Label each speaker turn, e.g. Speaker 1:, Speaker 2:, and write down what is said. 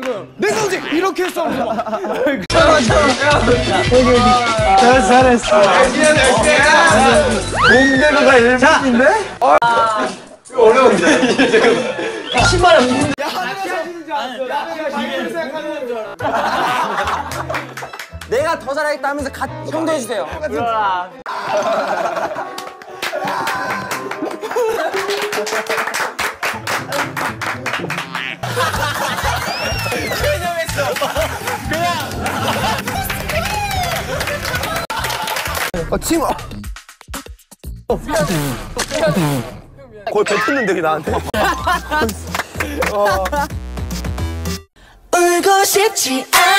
Speaker 1: 방금. 내 성질 이렇게 했어.
Speaker 2: 잘했어. 공대가 1분인데? 이거 어려운데? 신발에 묻는데.
Speaker 1: 야, 하늘에서 하시는 줄 알았어. 내가 기계를 생각하는 줄 알았어. 내가 더 잘하겠다 하면서 형도 해주세요. 우와.
Speaker 2: 지금 거의 뱉었는데 왜 나한테?
Speaker 3: 울고 싶지 않아.